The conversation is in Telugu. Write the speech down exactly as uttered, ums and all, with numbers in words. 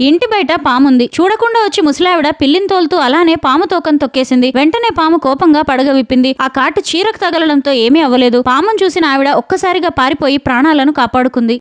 ఇంటి బయట పాముంది. చూడకుండా వచ్చి ముసలావిడ పిల్లిని తోలుతూ అలానే పాము తోకను తొక్కేసింది. వెంటనే పాము కోపంగా పడగ విప్పింది. ఆ కాటు చీరకు తగలడంతో ఏమీ అవ్వలేదు. పామును చూసిన ఆవిడ ఒక్కసారిగా పారిపోయి ప్రాణాలను కాపాడుకుంది.